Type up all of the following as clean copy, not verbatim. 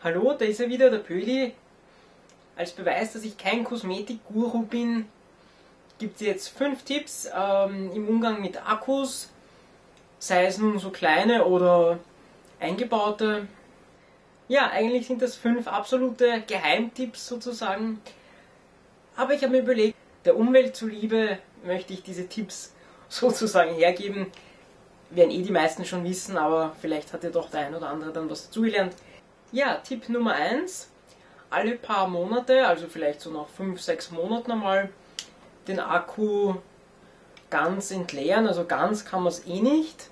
Hallo, da ist er wieder, der Pöli. Als Beweis, dass ich kein Kosmetik-Guru bin, gibt es jetzt 5 Tipps im Umgang mit Akkus, sei es nun so kleine oder eingebaute. Ja, eigentlich sind das 5 absolute Geheimtipps sozusagen. Aber ich habe mir überlegt, der Umwelt zuliebe möchte ich diese Tipps sozusagen hergeben. Werden die meisten schon wissen, aber vielleicht hat ja doch der ein oder andere dann was dazugelernt. Ja, Tipp Nummer 1. Alle paar Monate, also vielleicht so nach 5, 6 Monaten einmal, den Akku ganz entleeren. Also ganz kann man es eh nicht,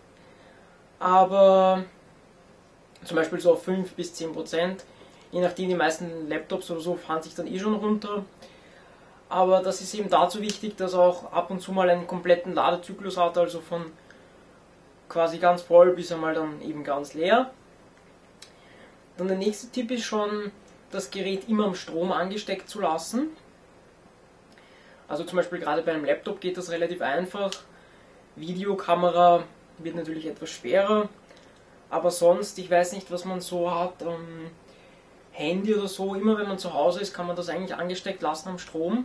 aber zum Beispiel so auf 5 bis 10%, je nachdem, die meisten Laptops oder so fahren sich dann eh schon runter. Aber das ist eben dazu wichtig, dass er auch ab und zu mal einen kompletten Ladezyklus hat, also von quasi ganz voll bis einmal dann eben ganz leer. Dann der nächste Tipp ist schon, das Gerät immer am Strom angesteckt zu lassen. Also zum Beispiel gerade bei einem Laptop geht das relativ einfach. Videokamera wird natürlich etwas schwerer. Aber sonst, ich weiß nicht, was man so hat, Handy oder so, immer wenn man zu Hause ist, kann man das eigentlich angesteckt lassen am Strom.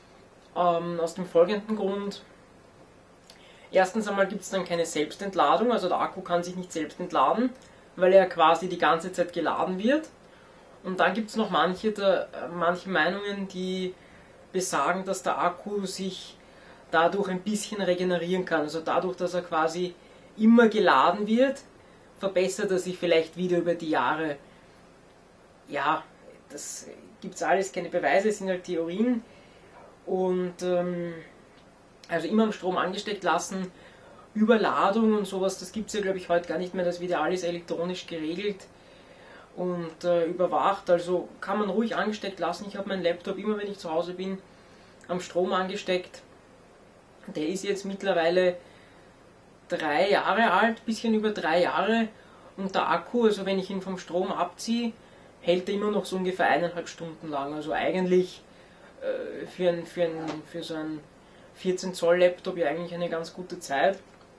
Aus dem folgenden Grund. Erstens einmal gibt es dann keine Selbstentladung, also der Akku kann sich nicht selbst entladen, weil er quasi die ganze Zeit geladen wird. Und dann gibt es noch manche Meinungen, die besagen, dass der Akku sich dadurch ein bisschen regenerieren kann. Also dadurch, dass er quasi immer geladen wird, verbessert er sich vielleicht wieder über die Jahre. Ja, das gibt es alles, keine Beweise, es sind halt Theorien. Und also immer am Strom angesteckt lassen. Überladung und sowas, das gibt es ja glaube ich heute gar nicht mehr, das wird ja alles elektronisch geregelt und überwacht, also kann man ruhig angesteckt lassen. Ich habe meinen Laptop immer, wenn ich zu Hause bin, am Strom angesteckt. Der ist jetzt mittlerweile 3 Jahre alt, bisschen über 3 Jahre, und der Akku, also wenn ich ihn vom Strom abziehe, hält er immer noch so ungefähr 1,5 Stunden lang, also eigentlich für so einen 14 Zoll Laptop ja eigentlich eine ganz gute Zeit.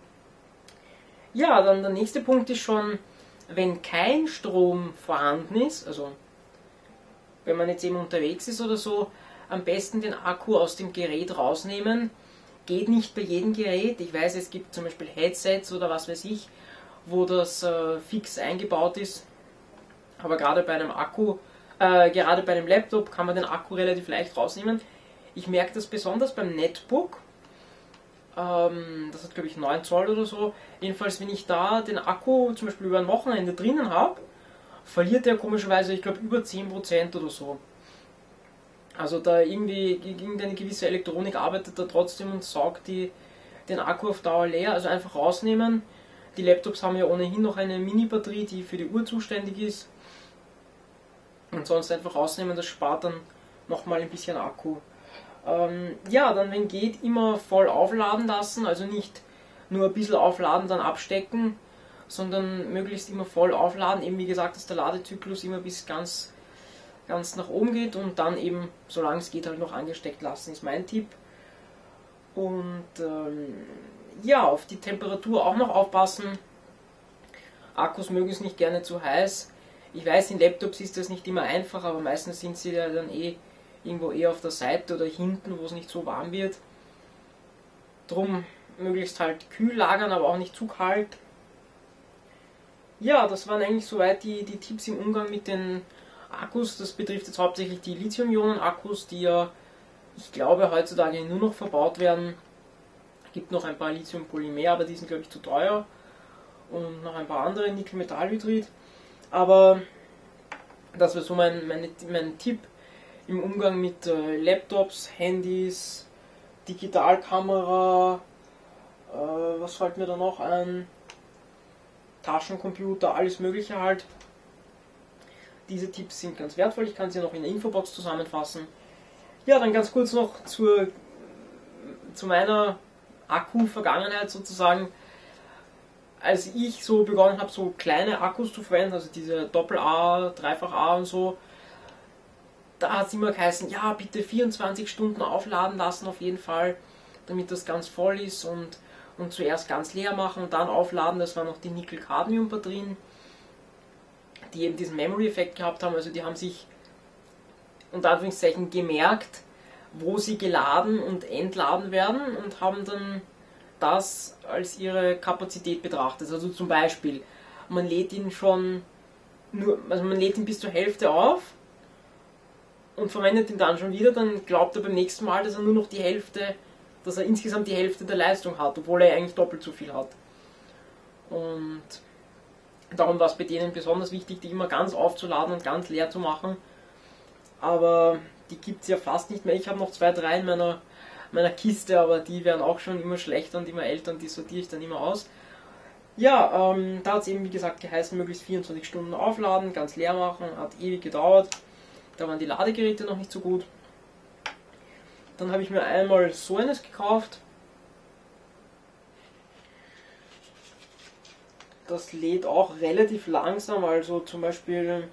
Ja, dann der nächste Punkt ist schon, wenn kein Strom vorhanden ist, also wenn man jetzt eben unterwegs ist oder so, am besten den Akku aus dem Gerät rausnehmen. Geht nicht bei jedem Gerät. Ich weiß, es gibt zum Beispiel Headsets oder was weiß ich, wo das fix eingebaut ist. Aber gerade bei einem gerade bei einem Laptop kann man den Akku relativ leicht rausnehmen. Ich merke das besonders beim Netbook. Das hat glaube ich 9 Zoll oder so. Jedenfalls, wenn ich da den Akku zum Beispiel über ein Wochenende drinnen habe, verliert der komischerweise, ich glaube, über 10% oder so. Also da irgendeine gewisse Elektronik arbeitet da trotzdem und saugt den Akku auf Dauer leer. Also einfach rausnehmen. Die Laptops haben ja ohnehin noch eine Mini-Batterie, die für die Uhr zuständig ist. Und sonst einfach rausnehmen, das spart dann nochmal ein bisschen Akku. Ja, dann wenn geht, immer voll aufladen lassen, also nicht nur ein bisschen aufladen, dann abstecken, sondern möglichst immer voll aufladen, eben wie gesagt, dass der Ladezyklus immer bis ganz nach oben geht und dann eben, solange es geht, halt noch angesteckt lassen, ist mein Tipp. Und ja, auf die Temperatur auch noch aufpassen. Akkus mögen es nicht gerne zu heiß. Ich weiß, in Laptops ist das nicht immer einfach, aber meistens sind sie ja dann irgendwo eher auf der Seite oder hinten, wo es nicht so warm wird. Drum möglichst halt kühl lagern, aber auch nicht zu kalt. Ja, das waren eigentlich soweit die Tipps im Umgang mit den Akkus. Das betrifft jetzt hauptsächlich die Lithium-Ionen-Akkus, die ja, ich glaube, heutzutage nur noch verbaut werden. Es gibt noch ein paar Lithium-Polymer, aber die sind glaube ich zu teuer. Und noch ein paar andere, Nickel-Metallhydrid. Aber das war so mein Tipp im Umgang mit Laptops, Handys, Digitalkamera, was fällt mir da noch ein? Taschencomputer, alles mögliche halt. Diese Tipps sind ganz wertvoll, ich kann sie noch in der Infobox zusammenfassen. Ja, dann ganz kurz noch zu meiner Akku-Vergangenheit sozusagen. Als ich so begonnen habe, so kleine Akkus zu verwenden, also diese Doppel-A, Dreifach-A und so, da hat es immer geheißen, ja, bitte 24 Stunden aufladen lassen auf jeden Fall, damit das ganz voll ist und zuerst ganz leer machen und dann aufladen. Das waren noch die Nickel-Cadmium-Batterien. die eben diesen Memory-Effekt gehabt haben, also die haben sich unter Anführungszeichen gemerkt, wo sie geladen und entladen werden und haben dann das als ihre Kapazität betrachtet. Also zum Beispiel, man lädt ihn man lädt ihn bis zur Hälfte auf und verwendet ihn dann schon wieder, dann glaubt er beim nächsten Mal, dass er nur noch die Hälfte, dass er insgesamt die Hälfte der Leistung hat, obwohl er eigentlich doppelt so viel hat. Und darum war es bei denen besonders wichtig, die immer ganz aufzuladen und ganz leer zu machen. Aber die gibt es ja fast nicht mehr. Ich habe noch 2, 3 in meiner Kiste, aber die werden auch schon immer schlechter und immer älter und die sortiere ich dann immer aus. Ja, da hat es eben wie gesagt geheißen, möglichst 24 Stunden aufladen, ganz leer machen, hat ewig gedauert. Da waren die Ladegeräte noch nicht so gut. Dann habe ich mir einmal so eines gekauft. Das lädt auch relativ langsam, also zum Beispiel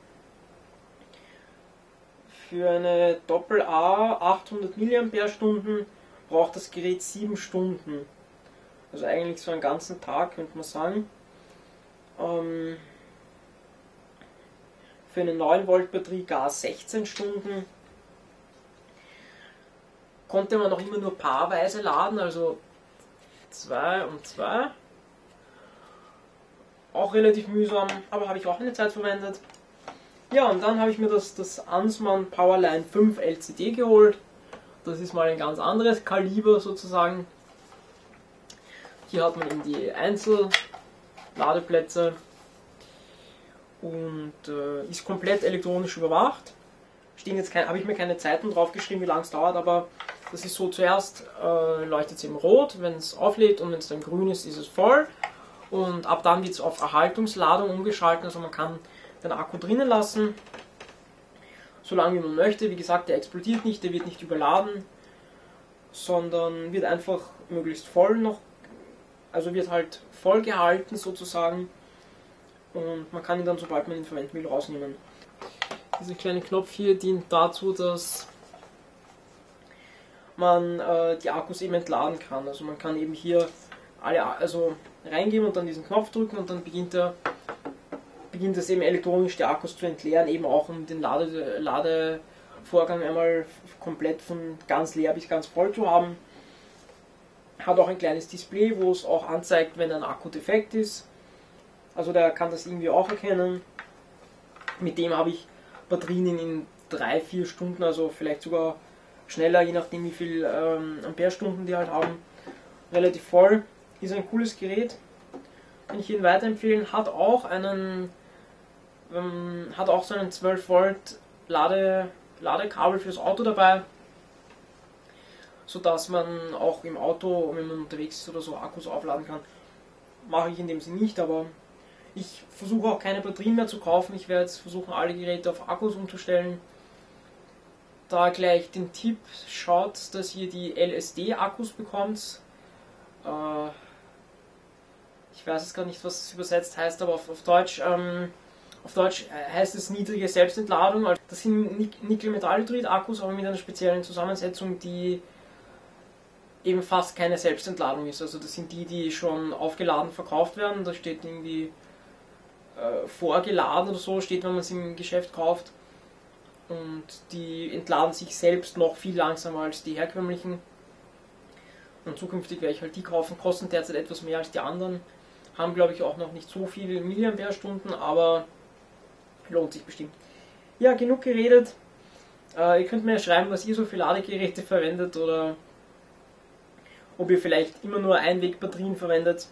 für eine Doppel-A 800 mAh braucht das Gerät 7 Stunden. Also eigentlich so einen ganzen Tag, könnte man sagen. Für eine 9 Volt Batterie gar 16 Stunden. Konnte man noch immer nur paarweise laden, also 2 und 2. Auch relativ mühsam, aber habe ich auch eine Zeit verwendet. Ja, und dann habe ich mir das Ansmann Powerline 5 LCD geholt. Das ist mal ein ganz anderes Kaliber sozusagen. Hier hat man eben die Einzelladeplätze und ist komplett elektronisch überwacht. Habe ich mir keine Zeiten drauf geschrieben, wie lange es dauert, aber das ist so, zuerst leuchtet es eben rot, wenn es auflädt, und wenn es dann grün ist, ist es voll. Und ab dann wird es auf Erhaltungsladung umgeschaltet, also man kann den Akku drinnen lassen, solange wie man möchte. Wie gesagt, der explodiert nicht, der wird nicht überladen, sondern wird einfach möglichst voll noch, also wird halt voll gehalten sozusagen, und man kann ihn dann, sobald man ihn verwenden will, rausnehmen. Dieser kleine Knopf hier dient dazu, dass man die Akkus eben entladen kann. Also man kann eben hier also reingeben und dann diesen Knopf drücken und dann beginnt es eben elektronisch die Akkus zu entleeren, eben auch um den Ladevorgang einmal komplett von ganz leer bis ganz voll zu haben. Hat auch ein kleines Display, wo es auch anzeigt, wenn ein Akku defekt ist. Also der kann das irgendwie auch erkennen. Mit dem habe ich Batterien in 3, 4 Stunden, also vielleicht sogar schneller, je nachdem wie viel Amperestunden die halt haben, relativ voll. Ist ein cooles Gerät, kann ich Ihnen weiterempfehlen. Hat auch so einen 12 Volt Ladekabel fürs Auto dabei, sodass man auch im Auto, wenn man unterwegs ist oder so, Akkus aufladen kann. Mache ich in dem Sinne nicht, aber ich versuche auch keine Batterien mehr zu kaufen. Ich werde jetzt versuchen, alle Geräte auf Akkus umzustellen. Da gleich den Tipp: schaut, dass ihr die LSD-Akkus bekommt. Ich weiß jetzt gar nicht, was es übersetzt heißt, aber auf Deutsch heißt es niedrige Selbstentladung. Also das sind Nickel-Metall-Hydrid-Akkus, aber mit einer speziellen Zusammensetzung, die eben fast keine Selbstentladung ist. Also das sind die schon aufgeladen verkauft werden. Da steht irgendwie vorgeladen oder so, steht, wenn man es im Geschäft kauft. Und die entladen sich selbst noch viel langsamer als die herkömmlichen. Und zukünftig werde ich halt die kaufen, kosten derzeit etwas mehr als die anderen. Haben, glaube ich, auch noch nicht so viele Milliampere-Stunden, aber lohnt sich bestimmt. Ja, genug geredet. Ihr könnt mir ja schreiben, was ihr so für Ladegeräte verwendet oder ob ihr vielleicht immer nur Einwegbatterien verwendet.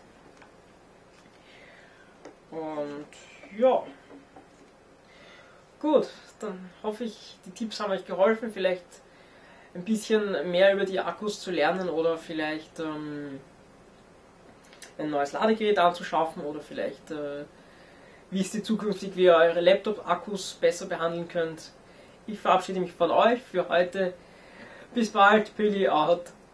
Und ja, gut, dann hoffe ich, die Tipps haben euch geholfen, vielleicht ein bisschen mehr über die Akkus zu lernen oder vielleicht ein neues Ladegerät anzuschaffen oder vielleicht wisst ihr zukünftig, wie ihr eure Laptop-Akkus besser behandeln könnt. Ich verabschiede mich von euch für heute. Bis bald, Billy out.